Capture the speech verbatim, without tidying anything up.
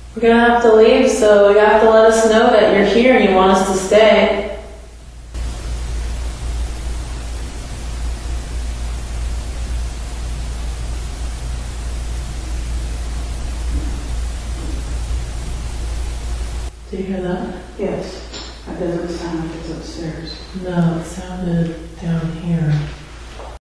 We're gonna have to leave, so you have to let us know that you're here and you want us to stay. Do you hear that? Yes. That doesn't sound like it's upstairs. No, it sounded down here.